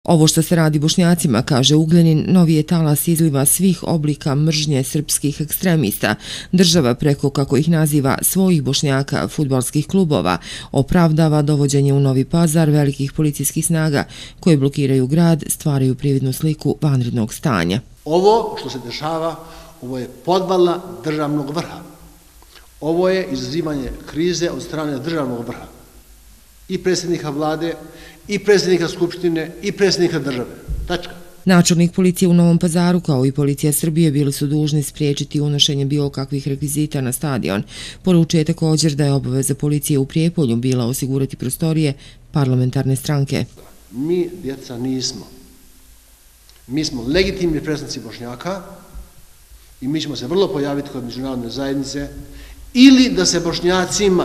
Ovo što se radi Bošnjacima, kaže Ugljanin, novi je talas izliva svih oblika mržnje srpskih ekstremista. Država preko, kako ih naziva, svojih Bošnjaka, fudbalskih klubova, opravdava dovođenje u Novi Pazar velikih policijskih snaga koje blokiraju grad, stvaraju prividnu sliku vanrednog stanja. Ovo što se dešava, ovo je podvala državnog vrha. Ovo je izazivanje krize od strane državnog vrha. I predsjednika vlade, i predsjednika skupštine, i predsjednika države. Tačka. Načelnik policije u Novom Pazaru kao i policija Srbije bili su dužni spriječiti unošenje bilo kakvih rekvizita na stadion. Poručuje također da je obaveza policije u Prijepolju bila osigurati prostorije parlamentarne stranke. Mi, djeca, nismo. Mi smo legitimni predstavnici Bošnjaka i mi ćemo se vrlo pojaviti kod međunarodne zajednice ili da se Bošnjacima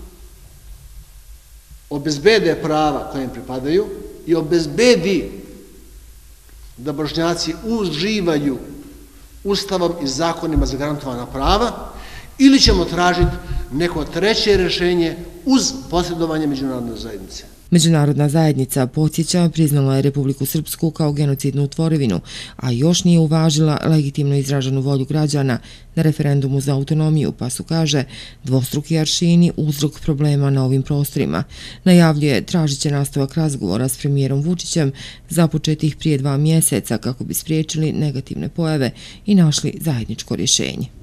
obezbede prava koje im pripadaju i obezbedi da Bošnjaci uživaju Ustavom i zakonima zagarantovana prava, ili ćemo tražiti neko treće rješenje uz posredovanje međunarodne zajednice. Međunarodna zajednica, podsjeća, priznala je Republiku Srpsku kao genocidnu tvorevinu, a još nije uvažila legitimno izraženu volju građana na referendumu za autonomiju, pa su, kaže, dvostruki aršini uzrok problema na ovim prostorima. Najavljuje tražit će nastavak razgovora s premijerom Vučićem započetih prije 2 mjeseca kako bi spriječili negativne pojave i našli zajedničko rješenje.